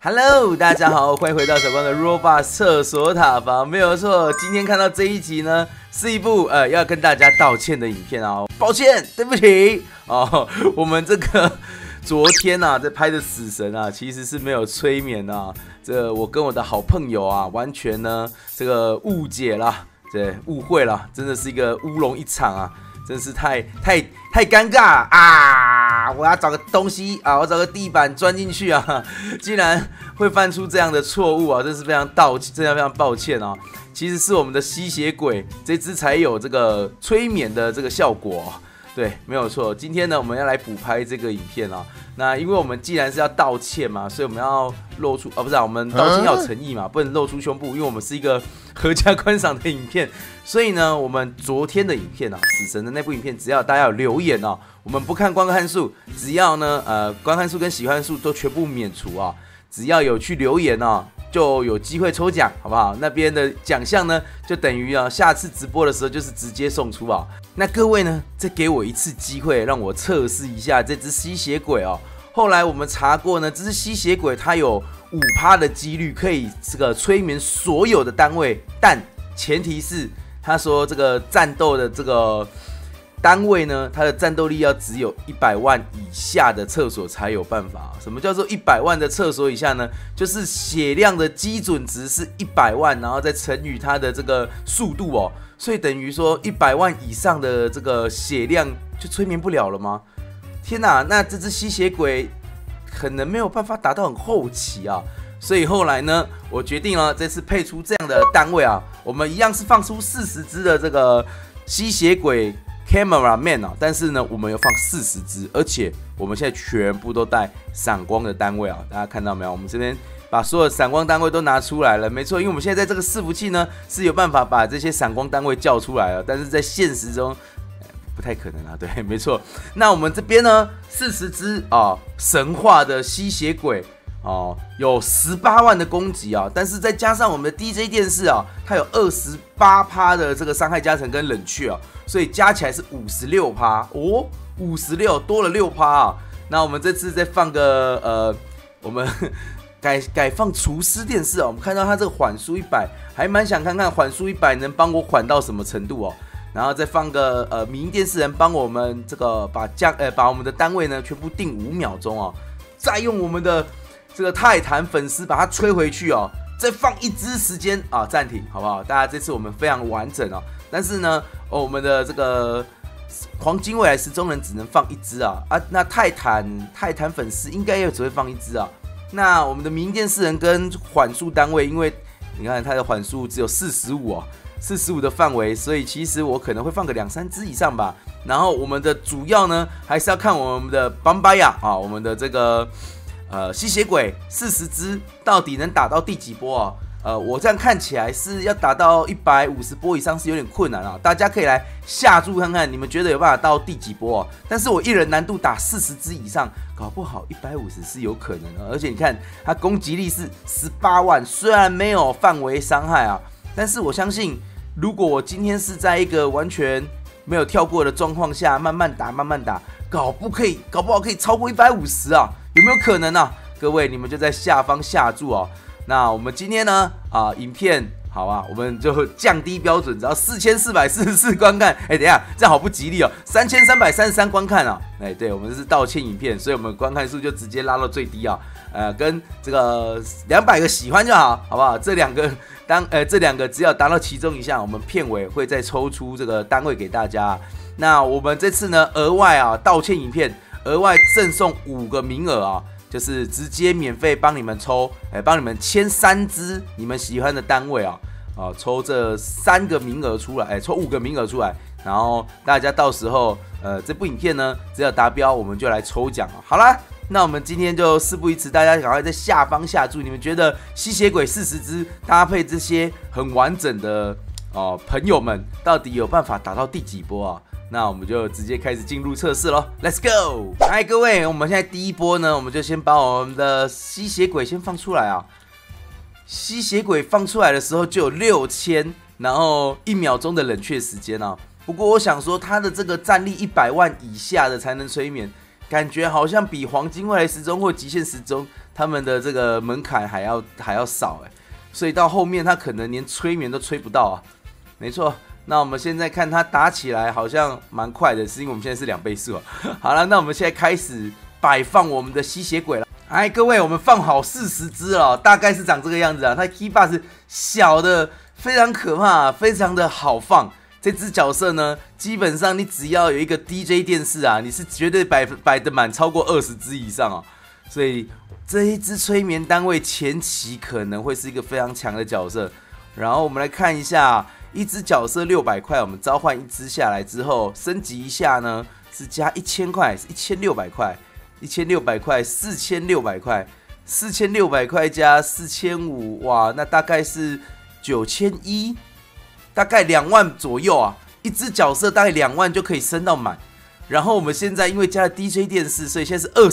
Hello， 大家好，欢迎回到小光的 Robot 厕所塔防，没有错。今天看到这一集呢，是一部要跟大家道歉的影片哦，抱歉，对不起哦。我们这个昨天啊，在拍的死神啊，其实是没有催眠啊。这我跟我的好朋友啊，完全呢这个误解啦，对，误会啦，真的是一个乌龙一场啊。真是太尴尬啊！我要找个东西啊，我找个地板钻进去啊，竟然会犯出这样的错误啊，真是非常抱歉啊！其实是我们的吸血鬼这只才有这个催眠的这个效果啊，对，没有错。今天呢，我们要来补拍这个影片啊。那因为我们既然是要道歉嘛，所以我们要露出不是我们道歉要有诚意嘛，不能露出胸部，因为我们是一个合家观赏的影片。所以呢，我们昨天的影片啊，死神的那部影片，只要大家有留言哦，我们不看观看数，只要呢观看数跟喜欢数都全部免除啊，只要有去留言哦，就有机会抽奖，好不好？那边的奖项呢，就等于啊，下次直播的时候就是直接送出啊。那各位呢，再给我一次机会，让我测试一下这只吸血鬼哦。后来我们查过呢，这只吸血鬼它有5%的几率可以这个催眠所有的单位，但前提是他说这个战斗的这个单位呢，它的战斗力要只有100万以下的厕所才有办法。什么叫做100万的厕所以下呢？就是血量的基准值是100万，然后再乘以它的这个速度哦。所以等于说100万以上的这个血量就催眠不了了吗？天哪，那这只吸血鬼可能没有办法打到很后期啊。所以后来呢，我决定了这次配出这样的单位啊，我们一样是放出40只的这个吸血鬼 Camera Man 啊，但是呢，我们有放40只，而且我们现在全部都带闪光的单位啊，大家看到没有？我们这边把所有闪光单位都拿出来了，没错，因为我们现在在这个伺服器呢是有办法把这些闪光单位叫出来了，但是在现实中不太可能啊，对，没错。那我们这边呢，40只啊神话的吸血鬼哦，有18万的攻击啊，但是再加上我们的 DJ 电视啊，它有28%的这个伤害加成跟冷却啊，所以加起来是56%哦，56多了6%啊。那我们这次再放个我们改放厨师电视啊，我们看到它这个缓速100，还蛮想看看缓速100能帮我缓到什么程度哦。然后再放个迷因电视人帮我们这个把我们的单位呢全部定5秒钟哦，再用我们的这个泰坦粉丝把它吹回去哦，再放1支时间啊暂停，好不好？大家这次我们非常完整哦，但是呢，我们的这个黄金未来时钟人只能放1支啊，那泰坦粉丝应该也只会放1支啊。那我们的迷因电视人跟缓速单位，因为你看它的缓速只有45哦。45的范围，所以其实我可能会放个2-3支以上吧。然后我们的主要呢，还是要看我们的邦巴亚啊，我们的这个吸血鬼40支到底能打到第几波啊？我这样看起来是要打到150波以上是有点困难啊。大家可以来下注看看，你们觉得有办法到第几波啊？但是我一人难度打40支以上，搞不好150是有可能的。而且你看，它攻击力是18万，虽然没有范围伤害啊，但是我相信。如果我今天是在一个完全没有跳过的状况下，慢慢打，搞不好可以超过150啊？有没有可能啊？各位，你们就在下方下注哦。那我们今天呢，影片好啊，我们就降低标准，只要4444观看。等一下，这样好不吉利哦，3333观看啊。对，我们这是道歉影片，所以我们观看数就直接拉到最低啊。跟这个200个喜欢就好，好不好？这两个只要达到其中一项，我们片尾会再抽出这个单位给大家。那我们这次呢，额外道歉影片，额外赠送5个名额啊，就是直接免费帮你们抽，帮你们签3支你们喜欢的单位啊，抽这3个名额出来，抽5个名额出来，然后大家到时候这部影片呢，只要达标，我们就来抽奖啊。好啦。那我们今天就事不宜迟，大家赶快在下方下注，你们觉得吸血鬼40支搭配这些很完整的朋友们，到底有办法打到第几波啊？那我们就直接开始进入测试咯 ，Let's go！ 嗨，各位，我们现在第一波呢，我们就先把我们的吸血鬼先放出来啊。吸血鬼放出来的时候就有6000，然后1秒钟的冷却时间啊。不过我想说，他的这个战力100万以下的才能催眠。 感觉好像比黄金未来时钟或极限时钟他们的这个门槛还要少所以到后面他可能连催眠都催不到啊。没错，那我们现在看他打起来好像蛮快的，是因为我们现在是2倍速啊。好了，那我们现在开始摆放我们的吸血鬼了。哎，各位，我们放好40只了，大概是长这个样子啊。它 key bar 是小的，非常可怕，非常的好放。这只角色呢，基本上你只要有一个 DJ 电视啊，你是绝对摆得满超过20只以上啊。所以这一只催眠单位前期可能会是一个非常强的角色。然后我们来看一下，一只角色600块，我们召唤一只下来之后，升级一下呢是加1000块，是1600块，1600块，4600块，4600块加4500，哇，那大概是9100。大概2万左右啊，一只角色大概2万就可以升到满。然后我们现在因为加了 DJ 电视，所以现在是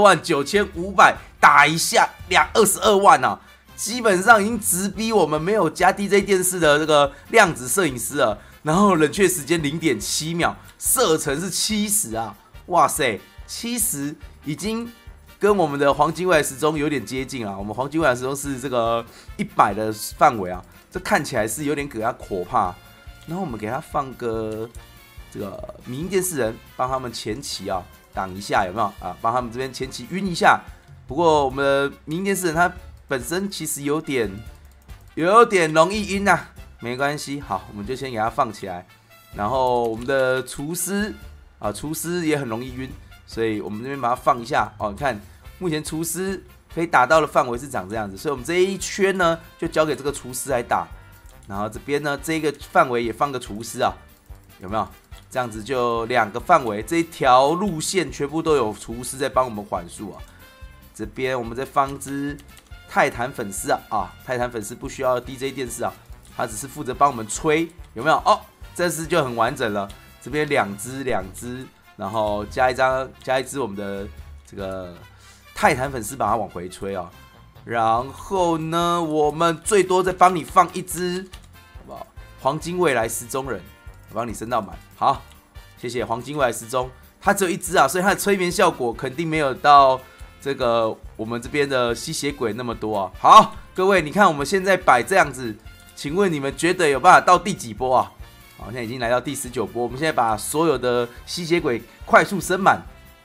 229500，打一下22万啊，基本上已经直逼我们没有加 DJ 电视的这个量子摄影师了。然后冷却时间0.7秒，射程是70啊，哇塞，70已经跟我们的黄金未来时钟有点接近啊。我们黄金未来时钟是这个100的范围啊。这看起来是有点给他可怕，然后我们给他放个这个迷因电视人，帮他们前期啊挡一下，有没有啊？帮他们这边前期晕一下。不过我们的迷因电视人他本身其实有点容易晕啊，没关系，好，我们就先给他放起来。然后我们的厨师啊，厨师也很容易晕，所以我们这边把它放一下哦。你看，目前厨师可以打到的范围是长这样子，所以我们这一圈呢就交给这个厨师来打，然后这边呢这个范围也放个厨师啊，有没有？这样子就2个范围，这一条路线全部都有厨师在帮我们缓速啊。这边我们再放只泰坦粉丝啊，泰坦粉丝不需要 DJ 电视啊，他只是负责帮我们吹，有没有？哦，这次就很完整了。这边2只，然后加一只我们的这个泰坦粉丝把它往回吹啊，然后呢，我们最多再帮你放一只，好不好？黄金未来时钟人，我帮你升到满。好，谢谢黄金未来时钟，它只有1只啊，所以它的催眠效果肯定没有到这个我们这边的吸血鬼那么多啊。好，各位，你看我们现在摆这样子，请问你们觉得有办法到第几波啊？好，现在已经来到第19波，我们现在把所有的吸血鬼快速升满。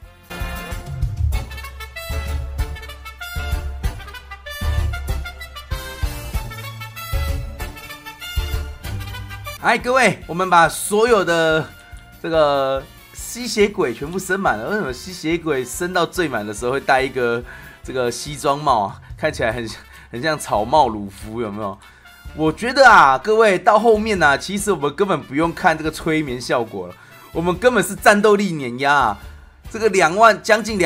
哎，各位，我们把所有的这个吸血鬼全部升满了。为什么吸血鬼升到最满的时候会戴一个这个西装帽啊？看起来很像草帽鲁夫，有没有？我觉得啊，各位到后面啊，其实我们根本不用看这个催眠效果了，我们根本是战斗力碾压啊！这个将近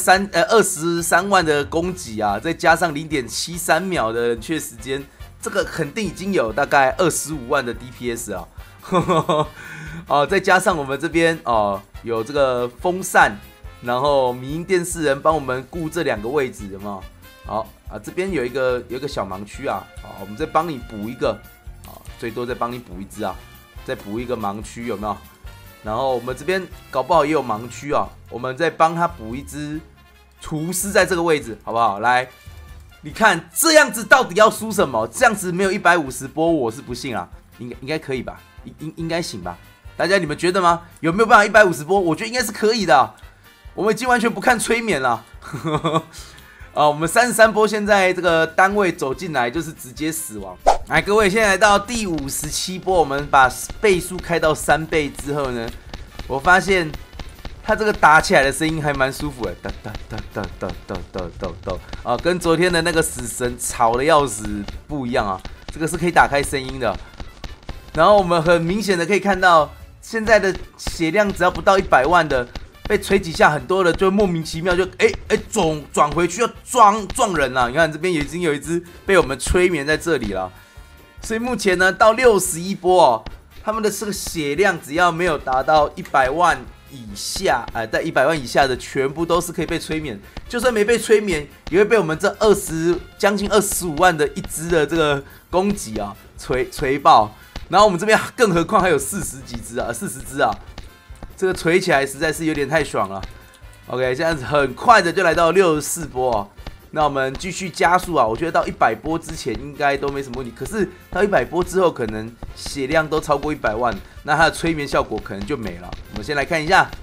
23万的攻击啊，再加上0.73秒的冷却时间。这个肯定已经有大概25万的 DPS 啊，哦，再加上我们这边哦有这个风扇，然后迷因电视人帮我们顾这2个位置，有没有？好啊，这边有一个小盲区啊，好，我们再帮你补一个，好，最多再帮你补1只啊，再补一个盲区，有没有？然后我们这边搞不好也有盲区啊，我们再帮他补1只厨师在这个位置，好不好？来。你看这样子到底要输什么？这样子没有150波，我是不信啊。应该可以吧？应该行吧？大家你们觉得吗？有没有办法150波？我觉得应该是可以的。我们已经完全不看催眠了。我们33波现在这个单位走进来就是直接死亡。来，各位，现在来到第57波，我们把倍数开到3倍之后呢，我发现。他这个打起来的声音还蛮舒服的，哒哒哒哒哒哒哒哒哒啊，跟昨天的那个死神吵的要死不一样啊，这个是可以打开声音的。然后我们很明显的可以看到，现在的血量只要不到100万的，被锤几下，很多的就莫名其妙就转回去要撞人了。你看这边已经有一只被我们催眠在这里了，所以目前呢到61波哦，他们的这个血量只要没有达到100万。以下在100万以下的全部都是可以被催眠，就算没被催眠，也会被我们这将近25万的1只的这个攻击啊锤爆。然后我们这边更何况还有40几只啊，40只啊，这个锤起来实在是有点太爽了。 OK， 这样子很快的就来到64波哦。那我们继续加速啊，我觉得到100波之前应该都没什么问题。可是到100波之后，可能血量都超过100万，那它的催眠效果可能就没了。我们先来看一下。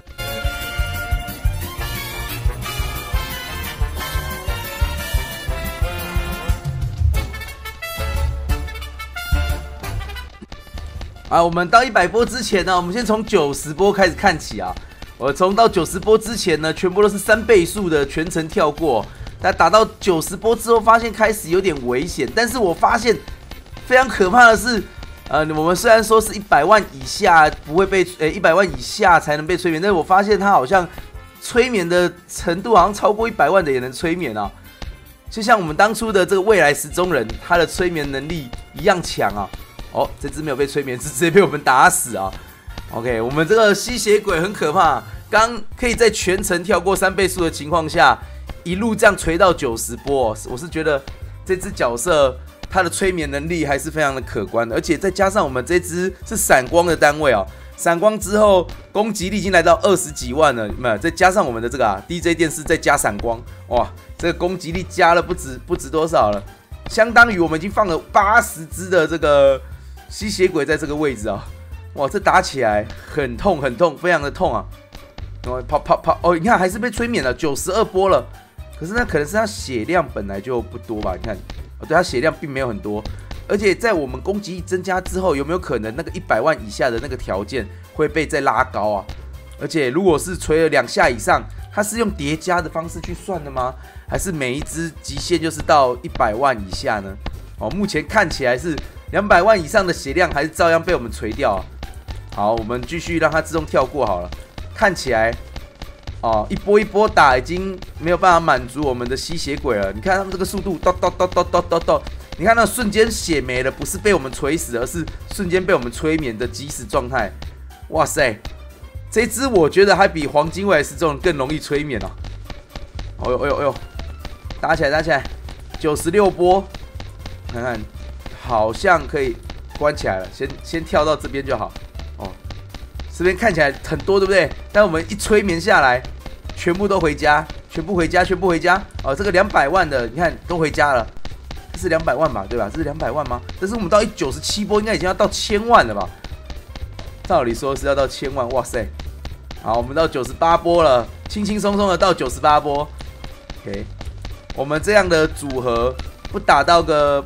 我们到100波之前呢，我们先从90波开始看起啊。我从到90波之前呢，全部都是3倍速的全程跳过。但打到90波之后，发现开始有点危险。但是我发现非常可怕的是，我们虽然说是100万以下不会被100万以下才能被催眠，但是我发现它好像催眠的程度好像超过100万的也能催眠啊。就像我们当初的这个未来时钟人，他的催眠能力一样强啊。哦，这只没有被催眠，是直接被我们打死啊。OK， 我们这个吸血鬼很可怕，刚可以在全程跳过3倍速的情况下，一路这样锤到90波，我是觉得这只角色它的催眠能力还是非常的可观的，而且再加上我们这只是闪光的单位哦，闪光之后攻击力已经来到20几万了，没有，再加上我们的这个DJ 电视再加闪光，哇，这个攻击力加了不止多少了，相当于我们已经放了80只的这个吸血鬼在这个位置啊，哇，这打起来很痛很痛，非常的痛啊！跑哦，你看还是被催眠了，92波了。可是那可能是他血量本来就不多吧？你看，对他血量并没有很多，而且在我们攻击力增加之后，有没有可能那个100万以下的那个条件会被再拉高啊？而且如果是锤了2下以上，它是用叠加的方式去算的吗？还是每一只极限就是到100万以下呢？哦，目前看起来是200万以上的血量还是照样被我们锤掉啊。好，我们继续让它自动跳过好了。看起来，哦，一波一波打已经没有办法满足我们的吸血鬼了。你看他们这个速度，咚，你看那瞬间血没了，不是被我们锤死，而是瞬间被我们催眠的即时状态。哇塞，这只我觉得还比黄金未来时钟更容易催眠哦。哎呦，打起来，96波，看看，好像可以关起来了。先跳到这边就好。哦，这边看起来很多，对不对？但我们一催眠下来，全部都回家，全部回家。哦，这个200万的，你看都回家了，这是200万吧，对吧？这是200万吗？但是我们到97波，应该已经要到1000万了吧？照理说是要到1000万，哇塞！好，我们到98波了，轻轻松松的到98波。OK， 我们这样的组合不打到个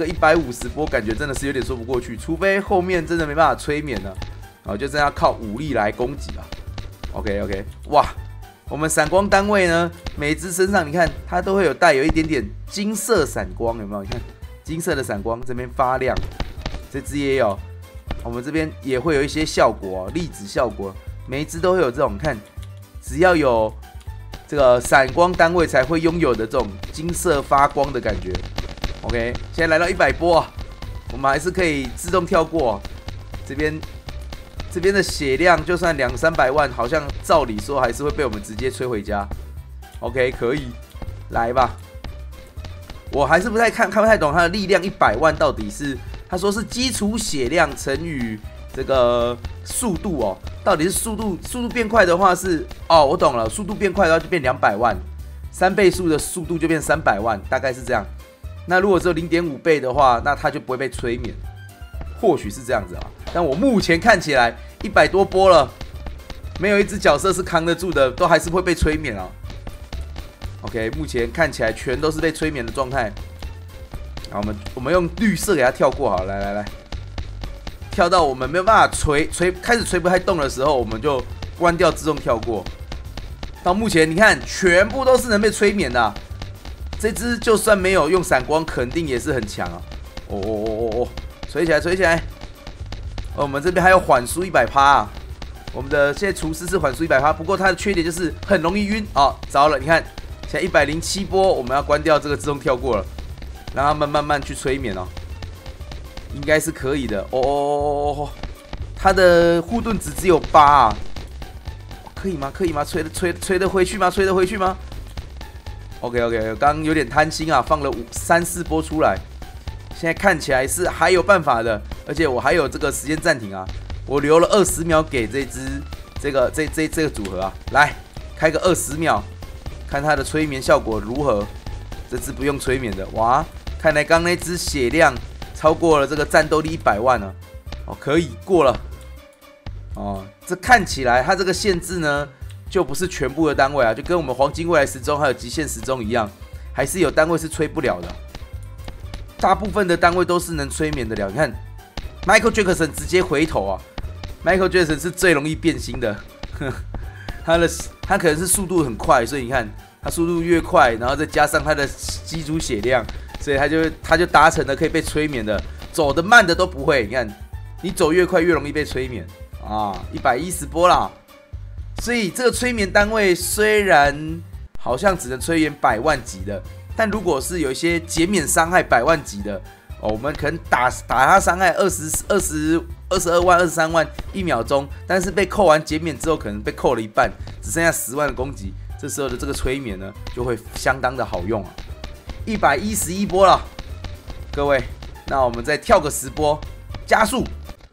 150波，感觉真的是有点说不过去，除非后面真的没办法催眠了，然后就真的要靠武力来攻击了。OK， 哇，我们闪光单位呢，每只身上你看它都会有带有一点点金色闪光，有没有？你看金色的闪光这边发亮，这只也有，我们这边也会有一些效果哦，粒子效果，每一只都会有这种，看只要有这个闪光单位才会拥有的这种金色发光的感觉。OK， 现在来到100波啊，我们还是可以自动跳过哦。这边的血量就算200-300万，好像照理说还是会被我们直接吹回家。OK， 可以，来吧。我还是看不太懂它的力量100万到底是，他说是基础血量乘以这个速度哦，到底是速度变快的话是哦，我懂了，速度变快的话就变200万，3倍速的速度就变300万，大概是这样。那如果只有0.5倍的话，那它就不会被催眠，或许是这样子啊。但我目前看起来100多波了，没有一只角色是扛得住的，都还是会被催眠啊。OK， 目前看起来全都是被催眠的状态。好，我们用绿色给它跳过好了，来。跳到我们没有办法开始锤不太动的时候，我们就关掉自动跳过。到目前你看，全部都是能被催眠的啊。这只就算没有用闪光，肯定也是很强啊！哦，锤起来！我们这边还有缓速100%啊！我们的现在厨师是缓速100%，不过它的缺点就是很容易晕哦。糟了，你看现在107波，我们要关掉这个自动跳过了，让他们慢慢去催眠哦。应该是可以的哦。它的护盾值只有8啊，可以吗？吹得回去吗？OK， 刚刚有点贪心啊，放了3-4波出来，现在看起来是还有办法的，而且我还有这个时间暂停啊，我留了20秒给这个组合啊，来开个20秒，看它的催眠效果如何。这只不用催眠的，哇！看来刚那只血量超过了这个战斗力100万了，哦，可以过了。哦，这看起来它这个限制呢，就不是全部的单位啊，就跟我们黄金未来时钟还有极限时钟一样，还是有单位是催不了的。大部分的单位都是能催眠得了。你看 ，Michael Jackson 直接回头啊 ，Michael Jackson 是最容易变心的，他可能是速度很快，所以你看他速度越快，然后再加上他的基础血量，所以他就达成了可以被催眠的，走得慢的都不会。你看，你走越快越容易被催眠啊，110波啦。所以这个催眠单位虽然好像只能催眠100万级的。但如果是有一些减免伤害100万级的，哦，我们可能打他伤害22万、23万1秒钟，但是被扣完减免之后，可能被扣了一半，只剩下10万的攻击，这时候的这个催眠呢，就会相当的好用啊！111波了，各位，那我们再跳个10波，加速。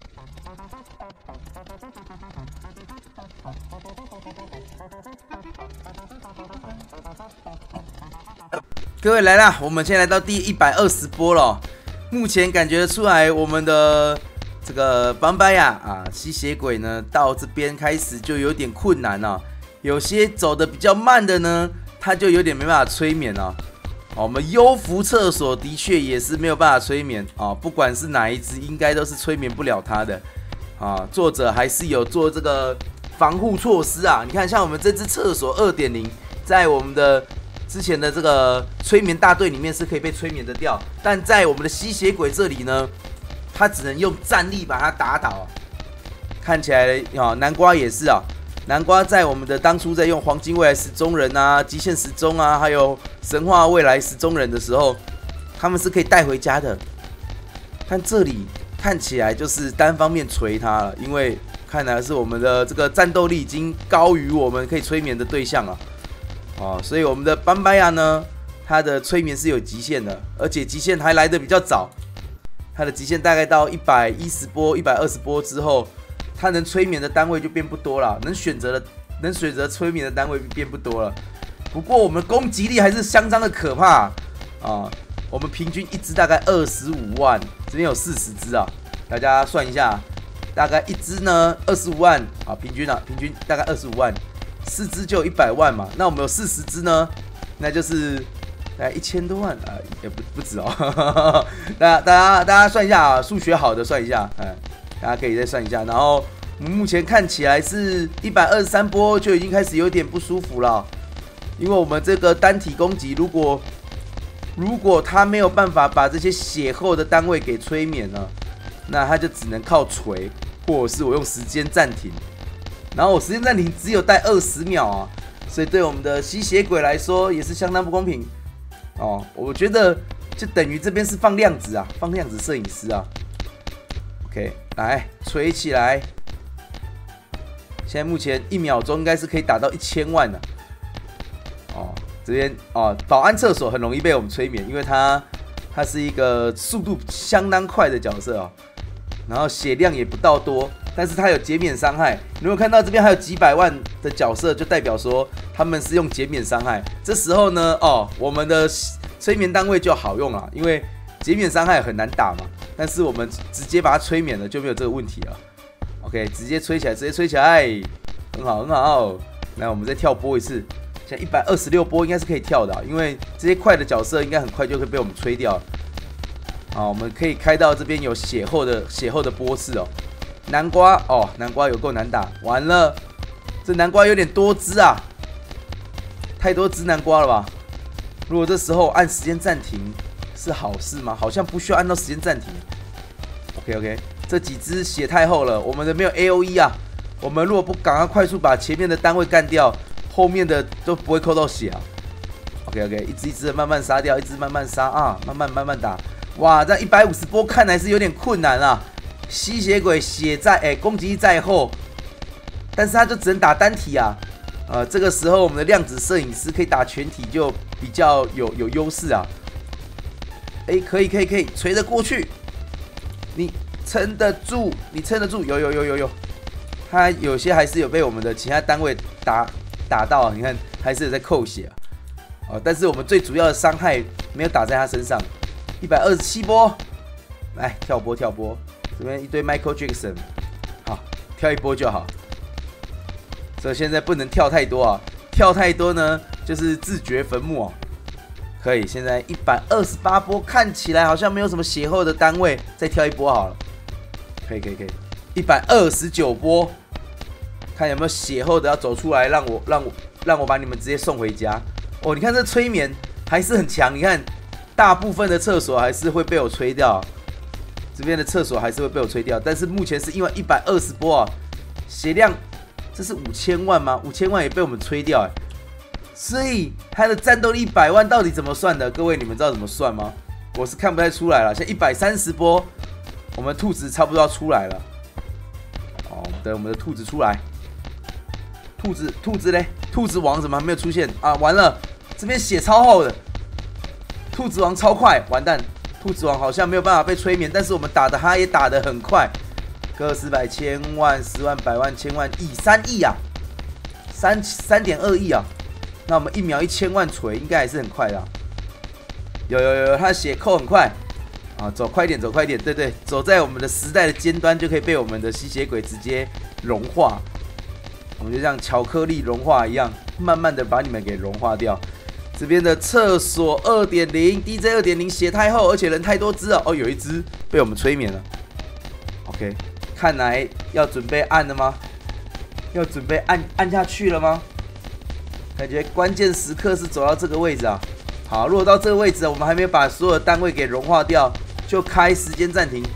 各位来啦，我们现在来到第120波了。目前感觉出来，我们的这个邦巴亚啊，吸血鬼呢，到这边开始就有点困难了。有些走的比较慢的呢，他就有点没办法催眠了。我们幽浮厕所的确也是没有办法催眠啊，不管是哪一只，应该都是催眠不了他的啊。作者还是有做这个防护措施啊。你看，像我们这只厕所2.0，在我们的之前的这个催眠大队里面是可以被催眠的掉，但在我们的吸血鬼这里呢，他只能用战力把他打倒。看起来啊，南瓜也是啊，南瓜在我们的当初在用黄金未来时钟人啊、极限时钟啊，还有神话未来时钟人的时候，他们是可以带回家的。但这里看起来就是单方面锤他了，因为看来是我们的这个战斗力已经高于我们可以催眠的对象了。哦，所以我们的班巴亚呢，它的催眠是有极限的，而且极限还来得比较早。它的极限大概到110波、120波之后，它能催眠的单位就变不多了，能选择催眠的单位变不多了。不过我们攻击力还是相当的可怕啊！我们平均一只大概25万，这边有40只啊，大家算一下，大概一只呢25万啊，平均大概25万。4只就有100万嘛，那我们有40只呢，那就是大概1000多万啊，也不止哦。大家算一下啊，数学好的算一下，大家可以再算一下。然后我们目前看起来是123波就已经开始有点不舒服了，因为我们这个单体攻击，如果他没有办法把这些血厚的单位给催眠了，那他就只能靠锤，或者是我用时间暂停。然后我时间暂停只有带20秒啊，所以对我们的吸血鬼来说也是相当不公平哦。我觉得就等于这边是放量子啊，放量子摄影师啊。OK， 来锤起来。现在目前1秒钟应该是可以打到1000万的哦。这边哦，保安厕所很容易被我们催眠，因为它是一个速度相当快的角色哦，然后血量也不到多。但是它有减免伤害，如果看到这边还有几百万的角色，就代表说他们是用减免伤害。这时候呢，哦，我们的催眠单位就好用了，因为减免伤害很难打嘛。但是我们直接把它催眠了，就没有这个问题了。OK， 直接吹起来，很好。来，我们再跳波一次，现在126波应该是可以跳的，因为这些快的角色应该很快就会被我们吹掉。好，我们可以开到这边有血厚的波次哦。南瓜哦，南瓜有够难打，完了，这南瓜有点多只啊，太多只南瓜了吧？如果这时候按时间暂停是好事吗？好像不需要按到时间暂停。OK， 这几只血太厚了，我们的没有 AOE 啊，我们如果不赶快快速把前面的单位干掉，后面的都不会扣到血啊。OK， 一只一只的慢慢杀掉，一只慢慢杀啊，慢慢打。哇，这150波看来是有点困难啊。吸血鬼血攻击力再厚，但是他就只能打单体啊。这个时候我们的量子摄影师可以打全体，就比较有优势啊。可以，锤得过去，你撑得住，有。他有些还是有被我们的其他单位打到，你看还是有在扣血但是我们最主要的伤害没有打在他身上。127波，来跳波，这边一堆 Michael Jackson， 好，跳一波就好。所以现在不能跳太多跳太多呢就是自掘坟墓可以，现在128波，看起来好像没有什么血后的单位，再跳一波好了。可以，129波，看有没有血后的要走出来，让我把你们直接送回家。你看这催眠还是很强，你看大部分的厕所还是会被我吹掉，这边的厕所还是会被我吹掉，但是目前是因为120波血量，这是5000万吗？5000万也被我们吹掉所以他的战斗力100万到底怎么算的？各位你们知道怎么算吗？我是看不太出来了。现在130波，我们兔子差不多要出来了。等我们的兔子出来。兔子嘞？兔子王怎么还没有出现啊？完了，这边血超厚的。兔子王超快，完蛋！兔子王好像没有办法被催眠，但是我们打的他也打得很快。个十百千万10万100万千万亿3亿3.2亿那我们1秒1000万锤应该还是很快的有，他的血扣很快走快一点，对，走在我们的时代的尖端就可以被我们的吸血鬼直接融化，我们就像巧克力融化一样，慢慢的把你们给融化掉。这边的厕所 2.0 DJ 2.0 血太厚，而且人太多只有一只被我们催眠了。OK， 看来要准备按了吗？要准备按下去了吗？感觉关键时刻是走到这个位置好，如果到这个位置我们还没有把所有的单位给融化掉，就开时间暂停。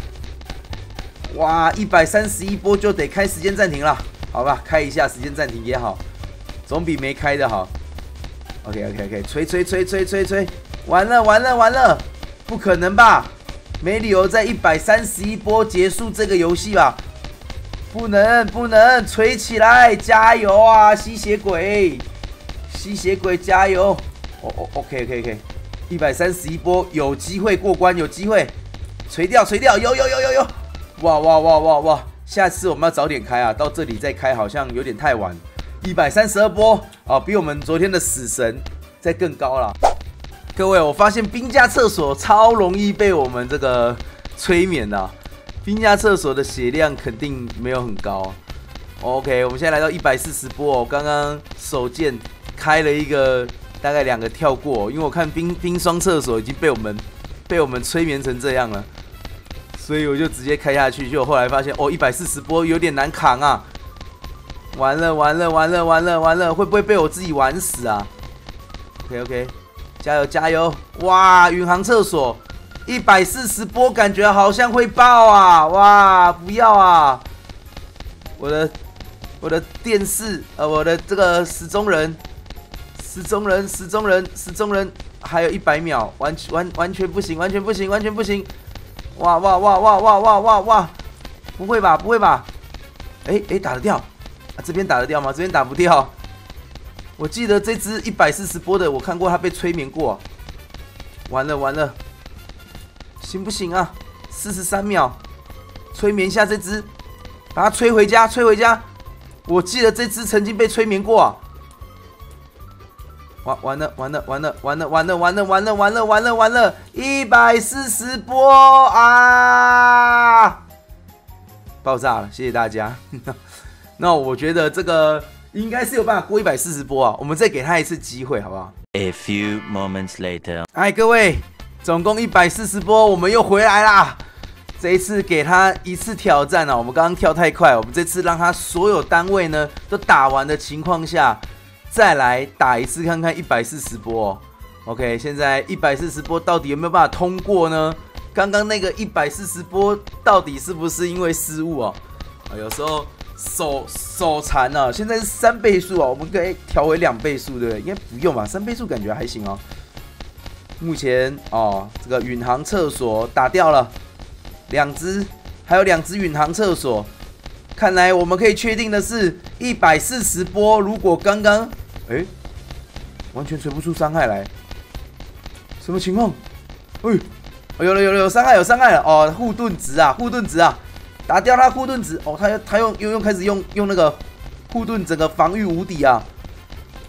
哇，131波就得开时间暂停了，好吧，开一下时间暂停也好，总比没开的好。OK， 吹，完了，不可能吧？没理由在131波结束这个游戏吧？不能，吹起来，加油吸血鬼加油！OK， 131波有机会过关，有机会，锤掉，有！哇！下次我们要早点开到这里再开好像有点太晚。132波比我们昨天的死神再更高了。各位，我发现兵家厕所超容易被我们这个催眠的兵家厕所的血量肯定没有很高。OK， 我们现在来到140波刚刚手贱开了一个大概2个跳过因为我看冰霜厕所已经被我们催眠成这样了，所以我就直接开下去。结果后来发现140波有点难扛完了，会不会被我自己玩死？OK， 加油！哇，宇航厕所140波，感觉好像会爆哇，不要我的电视，我的这个时钟人，还有100秒，完全不行！哇！不会吧？打得掉。这边打得掉吗？这边打不掉。我记得这只140波的，我看过他被催眠过。完了，行不行43秒，催眠一下这只，把它催回家。我记得这只曾经被催眠过完了，140波爆炸了，谢谢大家。那我觉得这个应该是有办法过140波我们再给他一次机会，好不好 ？A few moments later， 各位，总共140波，我们又回来啦。这一次给他一次挑战我们刚刚跳太快，我们这次让他所有单位呢都打完的情况下，再来打一次看看140波OK， 现在140波到底有没有办法通过呢？刚刚那个140波到底是不是因为失误有时候手残现在是3倍数我们可以调回2倍数，对不对？应该不用吧？3倍数感觉还行目前这个宇航厕所打掉了2只，还有2只宇航厕所。看来我们可以确定的是，140波如果刚刚完全锤不出伤害来，什么情况？有伤害了护盾值打掉他护盾值他又开始用那个护盾整个防御无敌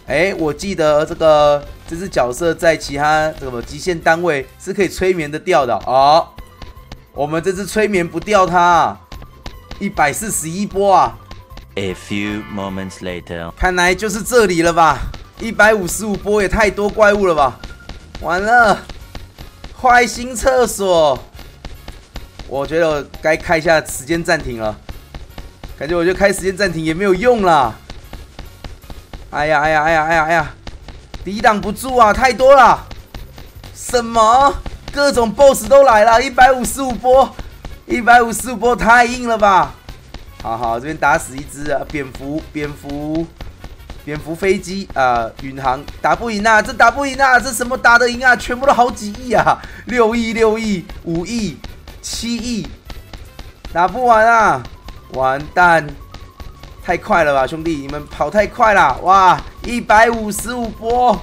我记得这只角色在其他这个极限单位是可以催眠的掉的哦。我们这只催眠不掉它，141波啊。 A few moments later. 看来就是这里了吧？155波也太多怪物了吧？完了，坏心厕所，我觉得我该开一下时间暂停了。感觉我就开时间暂停也没有用啦。哎呀，抵挡不住啊，太多了。什么？各种 BOSS 都来了，155波，155波太硬了吧？好，这边打死一只啊，蝙蝠飞机啊，宇航打不赢啊，这打不赢啊，这什么打得赢啊？全部都好几亿啊，6亿、5亿、7亿，打不完啊！完蛋，太快了吧，兄弟，你们跑太快了！哇，155波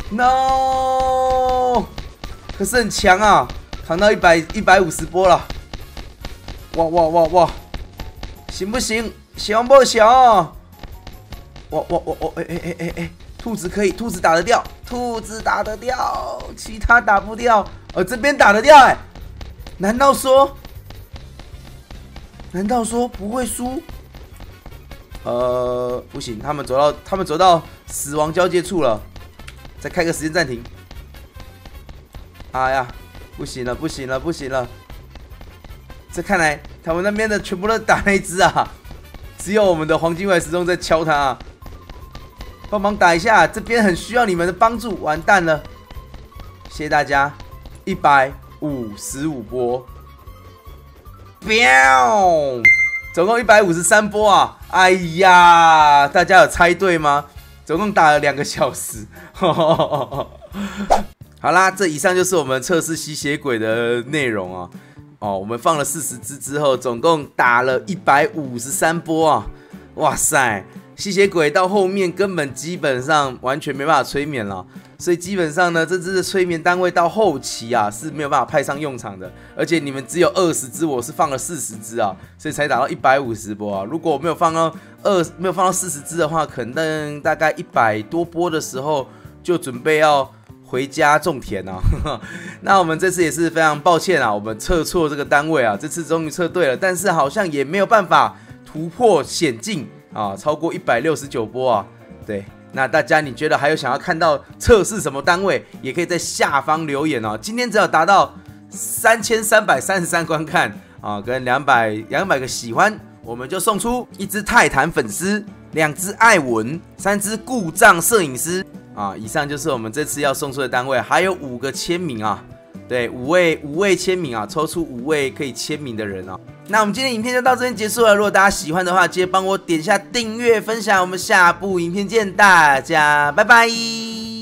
，no！ 可是很强啊，扛到150波了！哇！行不行？行不行？兔子可以，兔子打得掉，其他打不掉。这边打得掉难道说不会输？不行，他们走到死亡交界处了，再开个时间暂停。哎呀，不行了！这看来他们那边的全部都打那一只啊，只有我们的黄金外时钟在敲他啊。帮忙打一下，这边很需要你们的帮助。完蛋了，谢谢大家，155波，总共153波啊！哎呀，大家有猜对吗？总共打了2个小时。好啦，这以上就是我们测试吸血鬼的内容啊。我们放了40只之后，总共打了153波啊！哇塞，吸血鬼到后面根本基本上完全没办法催眠了，所以基本上呢，这支的催眠单位到后期啊是没有办法派上用场的。而且你们只有20只，我是放了40只啊，所以才打到150波啊。如果我没有放到40只的话，可能大概100多波的时候就准备要回家种田啊。那我们这次也是非常抱歉啊，我们测错这个单位啊，这次终于测对了，但是好像也没有办法突破险境啊，超过169波啊。对，那大家你觉得还有想要看到测试什么单位，也可以在下方留言哦。今天只要达到3333观看啊，跟200个喜欢，我们就送出1只泰坦粉丝、2只艾文、3只故障摄影师。以上就是我们这次要送出的单位，还有5个签名啊，对，5位签名啊，抽出5位可以签名的人啊。那我们今天影片就到这边结束了，如果大家喜欢的话，记得帮我点下订阅、分享，我们下部影片见，大家拜拜。